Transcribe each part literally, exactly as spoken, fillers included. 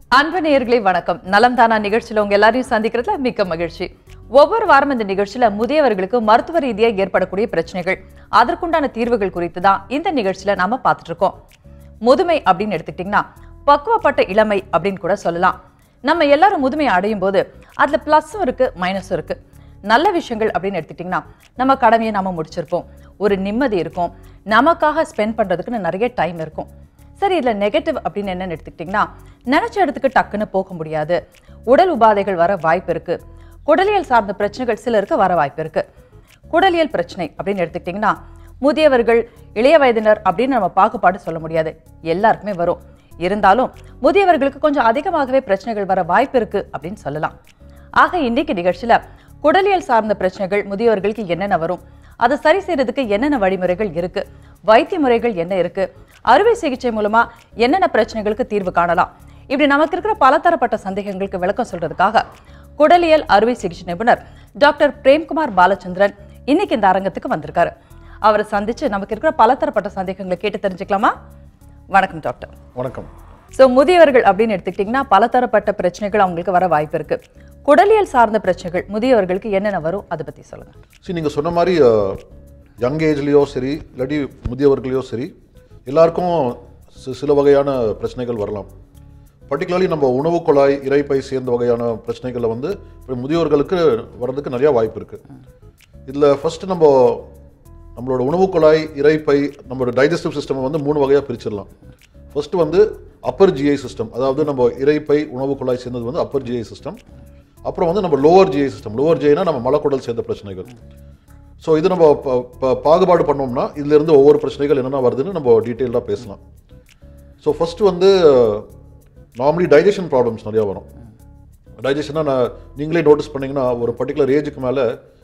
அன்பு நேயர்களே வணக்கம். நலம் தானா நிகழ்ச்சியில உங்க எல்லாரையும் சந்திக்கிறதுல மிக்க மகிழ்ச்சி. ஒவ்வொரு வாரம் இந்த நிகழ்ச்சியில முதியவர்களுக்கு மருத்துவ ரீதியா ஏற்படக்கூடிய பிரச்சனைகள், அதற்குண்டான தீர்வுகள் குறித்து தான் இந்த நிகழ்ச்சியில நாம பார்த்துட்டு இருக்கோம். முதுமை அப்படின்னு எடுத்துக்கிட்டீங்கன்னா பக்குவப்பட்ட இளமை அப்படின்னு கூட சொல்லலாம். நம்ம எல்லாரும் முதுமை அடையும் போது அதுல பிளஸும் இருக்கு, மைனஸும் இருக்கு. நல்ல விஷயங்கள் அப்படின்னு எடுத்துக்கிட்டீங்கன்னா நம்ம கடமையை நாம முடிச்சிருப்போம், ஒரு நிம்மதி இருக்கும், நமக்காக ஸ்பெண்ட் பண்றதுக்குன்னு நிறைய டைம் இருக்கும். சரி, இதுல நெகட்டிவ் அப்படின்னு என்னன்னு எடுத்துக்கிட்டீங்கன்னா நினைச்ச இடத்துக்கு டக்குன்னு போக முடியாது, உடல் உபாதைகள் வர வாய்ப்பு இருக்கு, குடலியல் சார்ந்த பிரச்சனைகள் சிலருக்கு வர வாய்ப்பு இருக்கு. குடலியல் பிரச்சனை அப்படின்னு எடுத்துக்கிட்டீங்கன்னா முதியவர்கள், இளைய வயதினர் அப்படின்னு நம்ம பாகுபாடு சொல்ல முடியாது, எல்லாருக்குமே வரும். இருந்தாலும் முதியவர்களுக்கு கொஞ்சம் அதிகமாகவே பிரச்சனைகள் வர வாய்ப்பு இருக்கு அப்படின்னு சொல்லலாம். ஆக இன்னைக்கு நிகழ்ச்சியில குடலியல் சார்ந்த பிரச்சனைகள் முதியவர்களுக்கு என்னென்ன வரும், அதை சரி செய்யறதுக்கு என்னென்ன வழிமுறைகள் இருக்கு, வைத்திய முறைகள் என்ன இருக்கு, அறுவை சிகிச்சை மூலமா என்னென்ன பிரச்சனைகளுக்கு தீர்வு காணலாம், இப்படி நமக்கு இருக்கிற பலதரப்பட்ட சந்தேகங்களுக்கு விளக்கம் சொல்றதுக்காக குடலியல் அறுவை சிகிச்சை நிபுணர் டாக்டர் பிரேம்குமார் பாலச்சந்திரன் இன்னைக்கு இந்த அரங்கத்துக்கு வந்திருக்காரு. அவரை சந்திச்சு நமக்கு இருக்கிற பலதரப்பட்ட சந்தேகங்களை கேட்டு தெரிஞ்சுக்கலாமா? வணக்கம் டாக்டர். வணக்கம். ஸோ முதியவர்கள் அப்படின்னு எடுத்துக்கிட்டிங்கன்னா பலதரப்பட்ட பிரச்சனைகள் அவங்களுக்கு வர வாய்ப்பு இருக்கு. குடலியல் சார்ந்த பிரச்சனைகள் முதியவர்களுக்கு என்னென்ன வரும், அதை பற்றி சொல்லுங்க. சரி, நீங்கள் சொன்ன மாதிரி யங் ஏஜ்லேயோ சரி இல்லாட்டி முதியவர்களையோ சரி எல்லாருக்கும் சில வகையான பிரச்சனைகள் வரலாம். பர்டிகுலர்லி நம்ம உணவு குழாய், இரைப்பை சேர்ந்த வகையான பிரச்சனைகளை வந்து முதியோர்களுக்கு வர்றதுக்கு நிறையா வாய்ப்பு இருக்குது. இதில் ஃபஸ்ட்டு நம்ம நம்மளோட உணவு குழாய், இரைப்பை, நம்மளோட டைஜஸ்டிவ் சிஸ்டம் வந்து மூணு வகையாக பிரிச்சிடலாம். ஃபஸ்ட்டு வந்து அப்பர் ஜிஐ சிஸ்டம், அதாவது நம்ம இரைப்பை உணவு குழாய் சேர்ந்தது வந்து அப்பர் ஜிஐ சிஸ்டம். அப்புறம் வந்து நம்ம லோவர் ஜிஐ சிஸ்டம். லோவர் ஜிஐனா நம்ம மலக்குடல் சேர்ந்த பிரச்சனைகள். ஸோ இது நம்ம பாகுபாடு பண்ணோம்னா இதுலேருந்து ஒவ்வொரு பிரச்சனைகள் என்னென்ன வருதுன்னு நம்ம டீட்டெயிலாக பேசலாம். ஸோ ஃபஸ்ட்டு வந்து நார்மலி டைஜஷன் ப்ராப்ளம்ஸ் நிறையா வரும். டைஜஷனாக நான் நீங்களே நோட்டீஸ் பண்ணிங்கன்னா ஒரு பர்டிகுலர் ஏஜுக்கு மேலே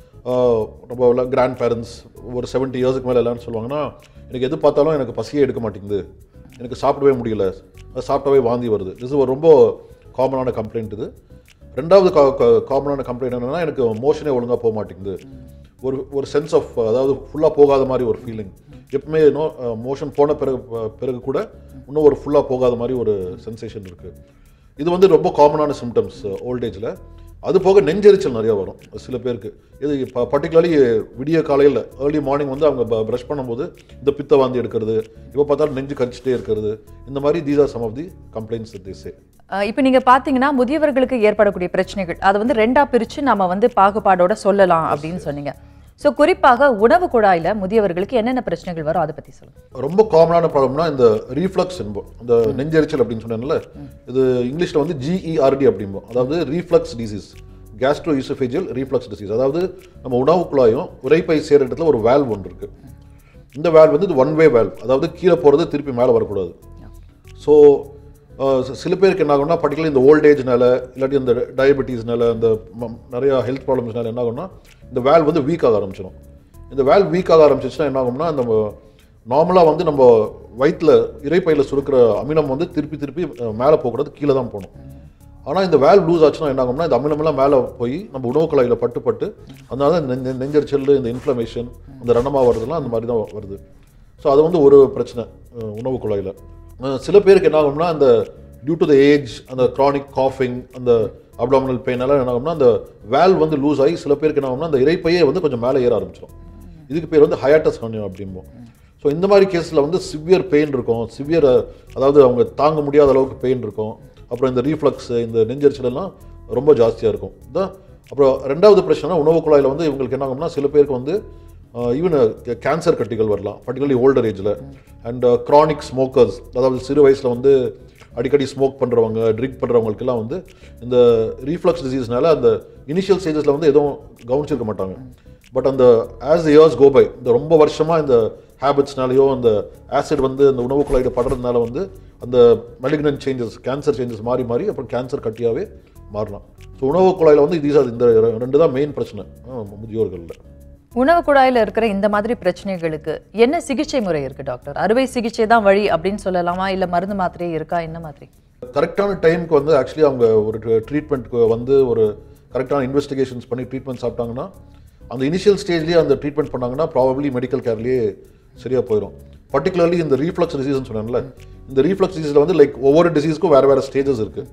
நம்ம கிராண்ட் பேரண்ட்ஸ் ஒரு செவன்ட்டி இயர்ஸுக்கு மேலே எல்லாம்னு சொல்லுவாங்கன்னா, எனக்கு எது பார்த்தாலும் எனக்கு பசியே எடுக்க மாட்டேங்குது, எனக்கு சாப்பிடவே முடியல, அது சாப்பிட்டாவே வாந்தி வருது. இது ஒரு ரொம்ப காமனான கம்ப்ளைண்ட். இது ரெண்டாவது காமனான கம்ப்ளைண்ட் என்னென்னா, எனக்கு மோஷனே ஒழுங்காக போக மாட்டேங்குது, ஒரு ஒரு சென்ஸ் ஆஃப், அதாவது ஃபுல்லாக போகாத மாதிரி ஒரு ஃபீலிங். எப்பவுமே இன்னும் மோஷன் போன பிறகு பிறகு கூட இன்னும் ஒரு ஃபுல்லாக போகாத மாதிரி ஒரு சென்சேஷன் இருக்குது. இது வந்து ரொம்ப காமனான சிம்டம்ஸ் ஓல்டேஜில். அது போக நெஞ்செரிச்சல் நிறையா வரும் சில பேருக்கு. இது இப்போ பர்டிகுலர்லி விடிய காலையில் ஏர்லி மார்னிங் வந்து அவங்க ப்ரஷ் பண்ணும்போது இந்த பித்த வாந்தி எடுக்கிறது, இப்போ பார்த்தாலும் நெஞ்சு கரிச்சிட்டே இருக்கிறது, இந்த மாதிரி these are some of the complaints that they say. இப்போ நீங்கள் பார்த்தீங்கன்னா முதியவர்களுக்கு ஏற்படக்கூடிய பிரச்சனைகள் அதை வந்து ரெண்டாக பிரித்து நம்ம வந்து பாகுபாடோட சொல்லலாம் அப்படின்னு சொன்னீங்க. ஸோ குறிப்பாக உணவு குழாயில் முதியவர்களுக்கு என்னென்ன பிரச்சனைகள் வரும், அதை பற்றி சொல்லுங்கள். ரொம்ப காமனான ப்ராப்ளம்னா இந்த ரீஃப்ளக்ஸ் என்போம், இந்த நெஞ்செரிச்சல் அப்படின்னு சொன்னேன்ல, இது இங்கிலீஷில் வந்து ஜிஇஆர்டி அப்படிம்போம். அதாவது reflux disease, gastro oesophageal reflux disease. அதாவது நம்ம உணவு குழாயும் உரைப்பை சேர இடத்துல ஒரு வேல்வ் ஒன்று இருக்குது. இந்த வேல்வ் வந்து இது ஒன் வே வேல்வ், அதாவது கீழே போகிறது திருப்பி மேலே வரக்கூடாது. ஸோ சில பேருக்கு என்ன ஆகும்னா, பர்டிகுலர் இந்த ஓல்டேஜ்னால இல்லாட்டி இந்த டயபெட்டிஸ்னால இந்த நிறையா ஹெல்த் ப்ராப்ளம்ஸ்னால என்ன ஆகும்னா இந்த வேல்வ் வந்து வீக் ஆக ஆரம்பிச்சிடும். இந்த வேல்வ் வீக் ஆக ஆரம்பிச்சிச்சுன்னா என்ன ஆகும்னா, நம்ம நார்மலாக வந்து நம்ம வயிற்றில் இரைப்பையில் சுருக்கிற அமிலம் வந்து திருப்பி திருப்பி மேலே போகக்கூடாது, கீழே தான் போகணும். ஆனால் இந்த வேல்வ் லூஸ் ஆச்சுன்னா என்ன ஆகும்னா இந்த அமிலமெல்லாம் மேலே போய் நம்ம உணவு குழாயில் பட்டு பட்டு அதனால தான் நெஞ்சரிச்சல், இந்த இன்ஃப்ளமேஷன், இந்த ரணமாக வருதுலாம் அந்த மாதிரி தான் வருது. ஸோ அது வந்து ஒரு பிரச்சனை உணவு குழாயில். சில பேருக்கு என்ன ஆகும்னா, அந்த டியூ டு த ஏஜ், அந்த க்ரானிக் காஃபிங், அந்த அப்டாமினல் பெயின் எல்லாம் என்ன ஆகும்னா அந்த வேல்வ் வந்து லூஸ் ஆகி சில பேருக்கு என்ன ஆகும்னா அந்த இரைப்பையே வந்து கொஞ்சம் மேலே ஏற ஆரம்பிச்சிடும். இதுக்கு பேர் வந்து ஹயாட்டஸ் ஹர்னியா அப்படிம்போம். ஸோ இந்த மாதிரி கேஸில் வந்து சிவியர் பெயின் இருக்கும், சிவியர், அதாவது அவங்க தாங்க முடியாத அளவுக்கு பெயின் இருக்கும். அப்புறம் இந்த ரீஃப்ளக்ஸ், இந்த நெஞ்சரிச்சலாம் ரொம்ப ஜாஸ்தியாக இருக்கும். இதான். அப்புறம் ரெண்டாவது பிரச்சனை, உணவு குழாயில் வந்து இவங்களுக்கு என்ன ஆகும்னா சில பேருக்கு வந்து ஈவன் கேன்சர் கட்டிகள் வரலாம், பர்டிகுலர்லி ஓல்டர் ஏஜில். அண்ட் க்ரானிக் ஸ்மோக்கர்ஸ், அதாவது சிறு வயசில் வந்து அடிக்கடி ஸ்மோக் பண்ணுறவங்க, ட்ரிங்க் பண்ணுறவங்களுக்கெல்லாம் வந்து இந்த ரீஃப்ளக்ஸ் டிசீஸ்னால அந்த இனிஷியல் ஸ்டேஜஸில் வந்து எதுவும் கவனிச்சிருக்க மாட்டாங்க. பட் அந்த as the years go by, இந்த ரொம்ப வருஷமாக இந்த ஹேபிட்ஸ்னாலேயோ அந்த ஆசிட் வந்து இந்த உணவு குழாயில் படுறதுனால வந்து அந்த மெலிக்னன்ட் சேஞ்சஸ், கேன்சர் சேஞ்சஸ் மாறி மாறி அப்புறம் கேன்சர் கட்டியாகவே மாறலாம். ஸோ உணவு குழாயில் வந்து இது இந்த ரெண்டு தான் மெயின் பிரச்சனை முதியோர்களில். உணவு குழாயில் இருக்கிற இந்த மாதிரி பிரச்சனைகளுக்கு என்ன சிகிச்சை முறை இருக்குது டாக்டர்? அறுவை சிகிச்சை தான் வழி அப்படின்னு சொல்லலாமா, இல்லை மருந்து மாத்திரையே இருக்கா, என்ன மாதிரி? கரெக்டான டைமுக்கு வந்து ஆக்சுவலி அவங்க ஒரு ட்ரீட்மெண்ட்க்கு வந்து ஒரு கரெக்டான இன்வெஸ்டிகேஷன்ஸ் பண்ணி ட்ரீட்மெண்ட் சாப்பிட்டாங்கன்னா, அந்த இனிஷியல் ஸ்டேஜ்லேயே அந்த ட்ரீட்மெண்ட் பண்ணாங்கன்னா ப்ராபப்ளி மெடிக்கல் கேர்லேயே சரியாக போயிடும். பர்டிகுலர்லி இந்த ரீஃப்ளக்ஸ் டிசீஸ்னு சொன்னாங்கல்ல, இந்த ரீஃப்ளக்ஸ் டிசீஸில் வந்து லைக் ஒவ்வொரு டிசீஸ்க்கும் வேறு வேறு ஸ்டேஜஸ் இருக்குது.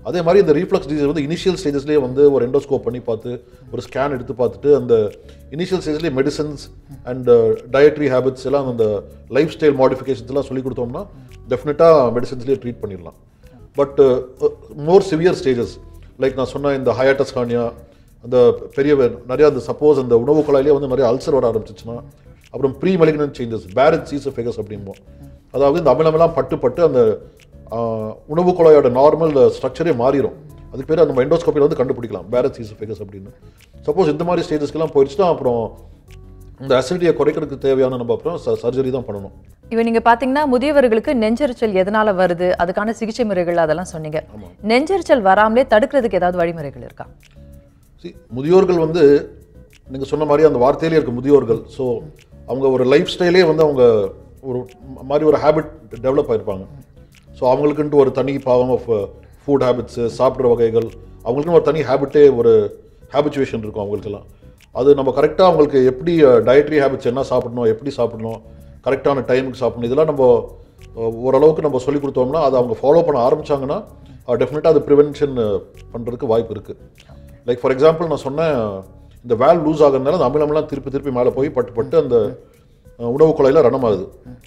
அதே மாதிரி இந்த ரீஃப்ளக்ஸ் டிசீஸ் வந்து இனிஷியல் ஸ்டேஜஸ்லேயே வந்து ஒரு எண்டோஸ்கோப் பண்ணி பார்த்து ஒரு ஸ்கேன் எடுத்து பார்த்துட்டு அந்த இனிஷியல் ஸ்டேஜ்லேயே மெடிசன்ஸ் அண்ட் டயட்ரி ஹேபிட்ஸ் எல்லாம் அந்த லைஃப் ஸ்டைல் மாடிஃபிகேஷன்ஸ் எல்லாம் சொல்லி கொடுத்தோம்னா டெஃபினட்டாக மெடிசன்ஸ்லேயே ட்ரீட் பண்ணிடலாம். But more severe stages like நான் சொன்ன இந்த ஹயாட்டஸ் ஹார்னியா அந்த பெரிய நிறையா அந்த சப்போஸ் அந்த உணவு குழாயிலே வந்து நிறைய அல்சர் வர ஆரம்பிச்சிச்சுன்னா அப்புறம் premalignant changes Barrett oesophagus அப்படிம்போம். அதாவது இந்த அமிலமெல்லாம் பட்டு பட்டு அந்த உணவு குழாயோட நார்மல் ஸ்ட்ரக்சரே மாறிடும். அதுக்கு பேர் நம்ம எண்டோஸ்கோப்பியில் வந்து கண்டுபிடிக்கலாம் பேரட் ஈசோஃபேகஸ் அப்படின்னு. சப்போஸ் இந்த மாதிரி ஸ்டேஜஸ்க்கெல்லாம் போயிடுச்சுன்னா அப்புறம் இந்த அசிடிட்டியை குறைக்கிறதுக்கு தேவையான நம்ம அப்புறம் சர்ஜரி தான் பண்ணணும். இப்போ நீங்க பாத்தீங்கன்னா முதியவர்களுக்கு நெஞ்செரிச்சல் எதனால வருது, அதுக்கான சிகிச்சை முறைகள் அதெல்லாம் சொன்னீங்க. நெஞ்செரிச்சல் வராமலே தடுக்கிறதுக்கு ஏதாவது வழிமுறைகள் இருக்கா? முதியோர்கள் வந்து நீங்கள் சொன்ன மாதிரி அந்த வார்த்தையிலே இருக்க முதியோர்கள். ஸோ அவங்க ஒரு லைஃப் ஸ்டைலே வந்து அவங்க ஒரு மாதிரி ஒரு ஹேபிட் டெவலப் ஆகிருப்பாங்க. ஸோ அவங்களுக்குன்ட்டு ஒரு தனி பாவம் ஆஃப் ஃபுட் ஹேபிட்ஸு சாப்பிட்ற வகைகள் அவங்களுக்குன்னு ஒரு தனி ஹேபிட்டே ஒரு ஹேபிச்சுவேஷன் இருக்கும் அவங்களுக்கெல்லாம். அது நம்ம கரெக்டாக அவங்களுக்கு எப்படி டயட்ரி ஹேபிட்ஸ் என்ன சாப்பிடணும், எப்படி சாப்பிடணும், கரெக்டான டைமுக்கு சாப்பிடணும், இதெல்லாம் நம்ம ஓரளவுக்கு நம்ம சொல்லி கொடுத்தோம்னா அதை அவங்க ஃபாலோ பண்ண ஆரம்பித்தாங்கன்னா டெஃபினட்டாக அது ப்ரிவென்ஷன் பண்ணுறதுக்கு வாய்ப்பு இருக்குது. லைக் ஃபார் எக்ஸாம்பிள் நான் சொன்னேன் இந்த வேல் லூஸ் ஆகிறதுனால அந்த அமிலம்லாம் திருப்பி திருப்பி மேலே போய் பட்டு பட்டு அந்த உணவு குழாயில் ரணமாகுது.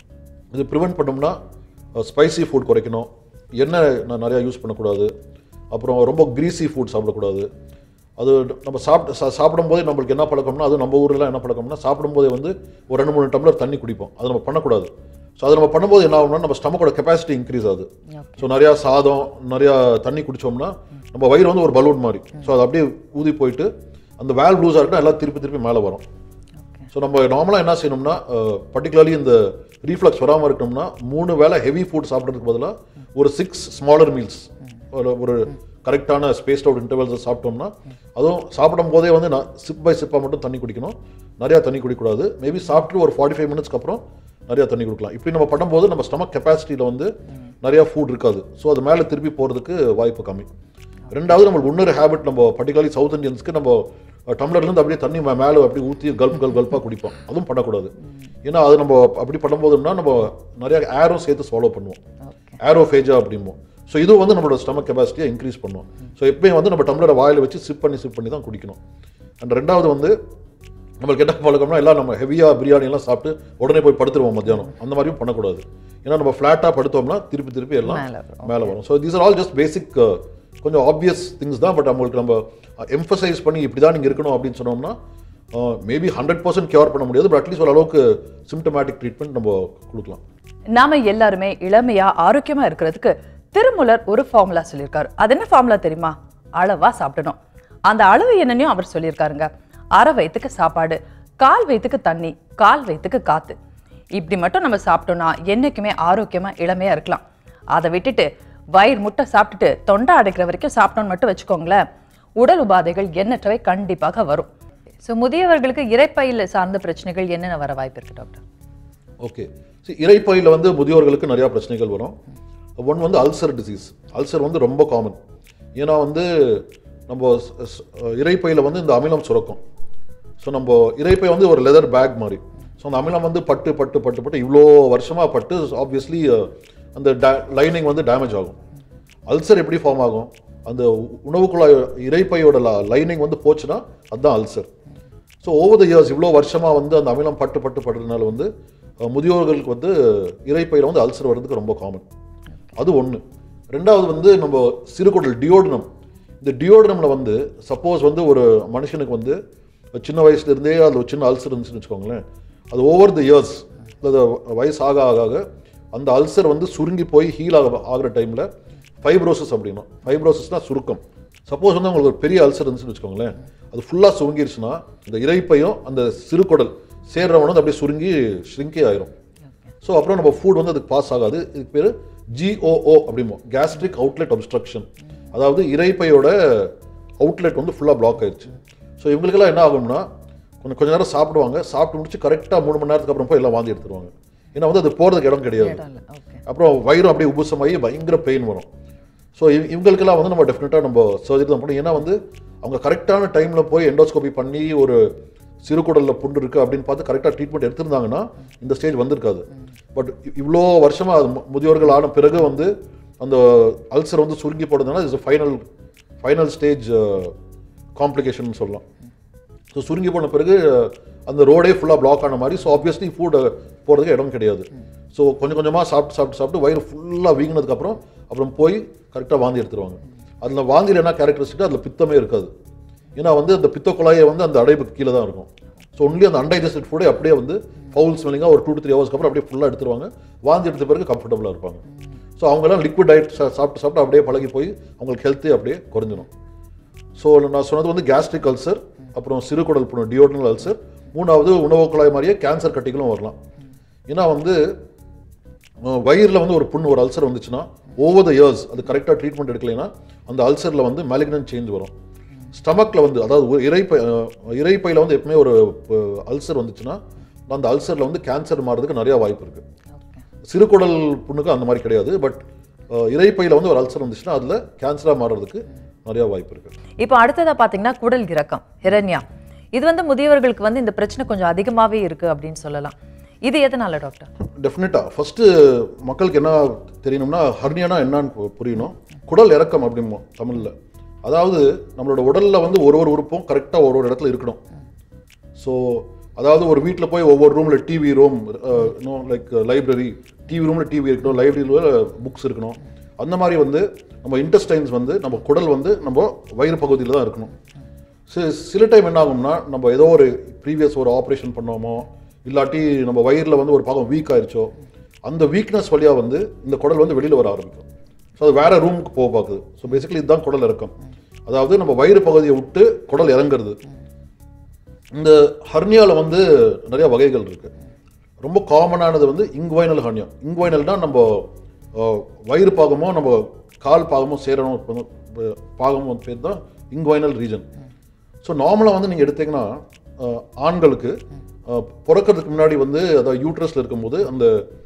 இது ப்ரிவென்ட் பண்ணோம்னா ஸ்பைசி ஃபுட் குறைக்கணும், எண்ணெய் நான் நிறையா யூஸ் பண்ணக்கூடாது, அப்புறம் ரொம்ப க்ரீஸி ஃபுட் சாப்பிடக்கூடாது. அது நம்ம சாப்பிட்டு சா சாப்பிடும்போதே நம்மளுக்கு என்ன பழக்கம்னா அது நம்ம ஊரில் என்ன பழக்கம்னா சாப்பிடும்போதே வந்து ஒரு ரெண்டு மூணு டம்ளர் தண்ணி குடிப்போம். அது நம்ம பண்ணக்கூடாது. ஸோ அதை நம்ம பண்ணும்போது என்ன ஆகும்னா நம்ம ஸ்டமக்கோட கெப்பாசிட்டி இன்க்ரீஸ் ஆகுது. ஸோ நிறையா சாதம் நிறையா தண்ணி குடித்தோம்னா நம்ம வயிறு வந்து ஒரு பலூன் மாதிரி. ஸோ அது அப்படியே ஊதி போயிட்டு அந்த வேல்வ் லூஸாக இருக்குன்னா எல்லாம் திருப்பி திருப்பி மேலே வரும். ஸோ நம்ம நார்மலாக என்ன செய்யணும்னா பர்டிகுலர்லி இந்த ரீஃப்ளக்ஸ் வராமல் இருக்கணும்னா மூணு வேளை ஹெவி ஃபுட் சாப்பிட்றதுக்கு பதிலாக ஒரு சிக்ஸ் ஸ்மாலர் மீல்ஸ் ஒரு ஒரு கரெக்டான ஸ்பேஸ்ட் அவுட் இன்டர்வல்ஸை சாப்பிட்டோம்னா அதுவும் சாப்பிடும் போதே வந்து நான் சிப் பை சிப்பாக மட்டும் தண்ணி குடிக்கணும், நிறையா தண்ணி குடிக்கக்கூடாது. மேபி சாப்பிட்டு ஒரு ஃபார்ட்டி ஃபைவ் மினிட்ஸ்க்கு அப்புறம் நிறையா தண்ணி கொடுக்கலாம். இப்படி நம்ம பண்ணும்போது நம்ம ஸ்டமக் கெப்பாசிட்டியில் வந்து நிறையா ஃபுட் இருக்காது. ஸோ அது மேலே திருப்பி போகிறதுக்கு வாய்ப்பு கம்மி. ரெண்டாவது நம்மளுக்கு இன்னொரு ஹேபிட் நம்ம பர்டிகுலர்லி சவுத் இந்தியன்ஸ்க்கு நம்ம டம்ளர்லேருந்து அப்படியே தண்ணி மேலே அப்படி ஊற்றி கல்ப் கல் கல்ப்பாக குடிப்போம். அதுவும் பண்ணக்கூடாது. ஏன்னா அது நம்ம அப்படி பண்ணும்போதுன்னா நம்ம நிறையா ஏரும் சேர்த்து ஃபாலோ பண்ணுவோம், ஏரோஃபேஜா அப்படிம்போம். ஸோ இது வந்து நம்மளோட ஸ்டமக் கெப்பாசிட்டியை இன்க்ரீஸ் பண்ணுவோம். ஸோ எப்பயும் வந்து நம்ம டம்ளரை வாயில் வச்சு சிப் பண்ணி சிப் பண்ணி தான் குடிக்கணும். அண்ட் ரெண்டாவது வந்து நம்மளுக்கு என்ன பழக்கம்னா எல்லாம் நம்ம ஹெவியாக பிரியாணி எல்லாம் சாப்பிட்டு உடனே போய் படுத்துருவோம் மத்தியானம். அந்த மாதிரியும் பண்ணக்கூடாது. ஏன்னா நம்ம ஃப்ளாட்டாக படுத்தோம்னா திருப்பி திருப்பி எல்லாம் மேலே வரும். So these are all just basic கொஞ்சம் ஆப்வியஸ் திங்ஸ் தான். பட் அவங்களுக்கு நம்ம எம்ஃபசைஸ் பண்ணி இப்படி தான் நீங்கள் இருக்கணும் அப்படின்னு சொன்னோம்னா மேபி ஹண்ட்ரட் பர்சன்ட் கியூர் பண்ண முடியாது. பட் அட்லீஸ்ட் ஒரு அளவுக்கு சிம்டமேட்டிக் ட்ரீட்மெண்ட் நம்ம கொடுக்கலாம். நாம எல்லாருமே இளமையா ஆரோக்கியமா இருக்கிறதுக்கு திருமூலர் ஒரு ஃபார்முலா சொல்லியிருக்காரு. அது என்ன ஃபார்முலா தெரியுமா? அளவா சாப்பிடணும். அந்த அளவு என்னன்னையும் அவர் சொல்லியிருக்காருங்க. அரை வயிற்றுக்கு சாப்பாடு, கால் வயிற்றுக்கு தண்ணி, கால் வயிற்றுக்கு காத்து. இப்படி மட்டும் நம்ம சாப்பிட்டோம்னா என்னைக்குமே ஆரோக்கியமா இளமையா இருக்கலாம். அதை விட்டுட்டு வயிறு முட்டை சாப்பிட்டுட்டு தொண்டை அடைக்கிற வரைக்கும் சாப்பிட்டோன்னு மட்டும் வச்சுக்கோங்களேன், உடல் உபாதைகள் எண்ணற்றவை கண்டிப்பாக வரும். ஸோ முதியவர்களுக்கு இரைப்பையில் சார்ந்த பிரச்சனைகள் என்னென்ன வர வாய்ப்பு இருக்கு டாக்டர்? ஓகே, இரைப்பையில் வந்து முதியோர்களுக்கு நிறையா பிரச்சனைகள் வரும். ஒன்று வந்து அல்சர் டிசீஸ். அல்சர் வந்து ரொம்ப காமன். ஏன்னா வந்து நம்ம இரைப்பையில் வந்து இந்த அமிலம் சுரக்கும். ஸோ நம்ம இரைப்பை வந்து ஒரு லெதர் பேக் மாதிரி. ஸோ அந்த அமிலம் வந்து பட்டு பட்டு பட்டு பட்டு இவ்வளோ வருஷமாக பட்டு ஆப்வியஸ்லி அந்த டே லைனிங் வந்து டேமேஜ் ஆகும். அல்சர் எப்படி ஃபார்ம் ஆகும்? அந்த உணவு குழாய் இரைப்பையோட லைனிங் வந்து போச்சுன்னா அதுதான் ulcer. So over the years இவ்வளோ வருஷமாக வந்து அந்த அமிலம் பட்டு பட்டு படுறதுனால வந்து முதியோர்களுக்கு வந்து இரைப்பையில் வந்து அல்சர் வர்றதுக்கு ரொம்ப காமன். அது ஒன்று. ரெண்டாவது வந்து நம்ம சிறுகுடல் டியோடனம். இந்த டியோடனமில் வந்து சப்போஸ் வந்து ஒரு மனுஷனுக்கு வந்து சின்ன வயசுலேருந்தே அது ஒரு சின்ன அல்சர் இருந்துச்சுன்னு வச்சுக்கோங்களேன், அது ஓவர் த இயர்ஸ் அது வயசு ஆக ஆக அந்த அல்சர் வந்து சுருங்கி போய் ஹீல் ஆக ஆகிற டைமில் ஃபைப்ரோசிஸ் அப்படின்னா, ஃபைப்ரோசிஸ்னால் சுருக்கம். சப்போஸ் வந்து உங்களுக்கு ஒரு பெரிய அல்சர் இருந்துச்சுன்னு வச்சுக்கோங்களேன், அது ஃபுல்லாக சுருங்கிருச்சுன்னா இந்த இரைப்பையும் அந்த சிறுகுடல் சேர்றவன வந்து அப்படியே சுருங்கி ஷ்ரிங்கே ஆயிரும். ஸோ அப்புறம் நம்ம ஃபுட் வந்து அதுக்கு பாஸ் ஆகாது. இதுக்கு பேர் ஜிஓஓ அப்படிமோ, கேஸ்ட்ரிக் அவுட்லெட் அப்ஸ்ட்ரக்ஷன். அதாவது இரைப்பையோட அவுட்லெட் வந்து ஃபுல்லாக பிளாக் ஆயிடுச்சு. ஸோ இவங்களுக்கெல்லாம் என்ன ஆகும்னா கொஞ்சம் கொஞ்ச நேரம் சாப்பிடுவாங்க, சாப்பிட்டு முடிச்சு கரெக்டாக மூணு மணி நேரத்துக்கு அப்புறம் போய் எல்லாம் வாந்தி எடுத்துருவாங்க. ஏன்னா வந்து அது போகிறதுக்கு இடம் கிடையாது. அப்புறம் வயிறும் அப்படியே உபுசமாகி பயங்கர பெயின் வரும். ஸோ இவங்களுக்கெல்லாம் வந்து நம்ம டெஃபினட்டாக நம்ம சர்ஜரி தான் பண்ணணும். ஏன்னா வந்து அவங்க கரெக்டான டைமில் போய் எண்டோஸ்கோபி பண்ணி ஒரு சிறுகுடலில் புண்டு இருக்குது அப்படின்னு பார்த்து கரெக்டாக ட்ரீட்மெண்ட் எடுத்திருந்தாங்கன்னா இந்த ஸ்டேஜ் வந்திருக்காது. பட் இவ்வளோ வருஷமாக அது முதியோர்கள் ஆன பிறகு வந்து அந்த அல்சர் வந்து சுருங்கி போடுறதுனால it's final final stage complication சொல்லலாம். ஸோ சுருங்கி போன பிறகு அந்த ரோடே ஃபுல்லாக பிளாக் ஆன மாதிரி. ஸோ ஆப்வியஸ்லி ஃபுட் போகிறதுக்கு இடம் கிடையாது. ஸோ கொஞ்சம் கொஞ்சமாக சாப்பிட்டு சாப்பிட்டு சாப்பிட்டு வயிறு ஃபுல்லாக வீங்கினதுக்கப்புறம் அப்புறம் போய் கரெக்டாக வாந்தி எடுத்துருவாங்க. அதில் வாந்தியில் என்ன கேரக்டரிஸ்டிக், அதில் பித்தமே இருக்காது. ஏன்னா வந்து அந்த பித்த குழாயை வந்து அந்த அடைப்புக்கு கீழே தான் இருக்கும். ஸோ ஒன்லி அந்த அன்டைஜஸ்டட் ஃபுட்டே அப்படியே வந்து ஃபவுல் ஸ்மெல்லிங்காக ஒரு டூ டு த்ரீ ஹவர்ஸ்க்கு அப்புறம் அப்படியே ஃபுல்லாக எடுத்துருவாங்க. வாந்தி எடுத்த பிறகு கம்ஃபர்டபுளாக இருப்பாங்க. ஸோ அவங்கெல்லாம் லிக்விட் டயட் சாப்பிட்டு சாப்பிட்டு அப்படியே பழகி போய் அவங்களுக்கு ஹெல்த்தே அப்படியே குறைஞ்சிடும். ஸோ நான் சொன்னது வந்து கேஸ்ட்ரிக் அல்சர், அப்புறம் சிறுகுடல் புண்ணு டியோடனல் அல்சர், மூணாவது உணவு குழாய் மாதிரியே கேன்சர் கட்டிகளும் வரலாம். ஏன்னா வந்து வயிறில் வந்து ஒரு புண்ணு ஒரு அல்சர் வந்துச்சுன்னா ஓவர் த இயர்ஸ் அது கரெக்டாக ட்ரீட்மெண்ட் எடுக்கலைன்னா அந்த அல்சரில் வந்து மேலிக்னன்ட் சேஞ்ச் வரும். ஸ்டமக்கில் வந்து அதாவது ஒரு இறைப்பை இறைப்பையில் வந்து எப்பவுமே ஒரு அல்சர் வந்துச்சுன்னா அந்த அல்சரில் வந்து கேன்சர் மாறதுக்கு நிறையா வாய்ப்பு இருக்குது. சிறுகுடல் புண்ணுக்கு அந்த மாதிரி கிடையாது. பட் இறைப்பையில் வந்து ஒரு அல்சர் வந்துச்சுன்னா அதில் கேன்சராக மாறுறதுக்கு நிறையா வாய்ப்பு இருக்குது. இப்போ அடுத்ததாக பார்த்தீங்கன்னா குடல் இறக்கம், ஹெரன்யா. இது வந்து முதியவர்களுக்கு வந்து இந்த பிரச்சனை கொஞ்சம் அதிகமாகவே இருக்குது அப்படின்னு சொல்லலாம். இது எதனால டாக்டர்? டெஃபினட்டாக ஃபஸ்ட்டு மக்களுக்கு என்ன தெரியணும்னா ஹர்னியானா என்னன்னு புரியணும். குடல் இறக்கம் அப்படிமோ தமிழில். அதாவது நம்மளோட உடலில் வந்து ஒரு ஒரு உறுப்பும் கரெக்டாக ஒரு ஒரு இடத்துல இருக்கணும். ஸோ அதாவது ஒரு வீட்டில் போய் ஒவ்வொரு ரூமில் டிவி ரூம் இன்னும் லைக் லைப்ரரி, டிவி ரூமில் டிவி இருக்கணும், லைப்ரரியில் புக்ஸ் இருக்கணும். அந்த மாதிரி வந்து நம்ம இன்டெஸ்டைன்ஸ் வந்து நம்ம குடல் வந்து நம்ம வயிறு பகுதியில் தான் இருக்கணும். சில டைம் என்ன ஆகும்னா நம்ம ஏதோ ஒரு ப்ரீவியஸ் ஒரு ஆப்ரேஷன் பண்ணோமோ இல்லாட்டி நம்ம வயிறில் வந்து ஒரு பாகம் வீக் ஆயிடுச்சோ அந்த வீக்னஸ் வழியாக வந்து இந்த குடல் வந்து வெளியில் வர ஆரம்பிக்கும். ஸோ அது வேறு ரூமுக்கு போக பார்க்குது. ஸோ பேசிக்கலி இதுதான் குடல் இறக்கம். அதாவது நம்ம வயிறு பகுதியை விட்டு குடல் இறங்குறது. இந்த ஹர்னியாவில் வந்து நிறைய வகைகள் இருக்குது. ரொம்ப காமனானது வந்து இங்குவைனல் ஹர்னியா. இங்குவைனல்னா நம்ம வயிறு பாகமோ நம்ம கால் பாகமோ சேரணும் பாகமோ பேர் தான் இங்குவைனல் ரீஜன். ஸோ நார்மலாக வந்து நீங்கள் எடுத்தீங்கன்னா ஆண்களுக்கு பிறக்கிறதுக்கு முன்னாடி வந்து அதாவது யூட்ரஸில் இருக்கும்போது அந்த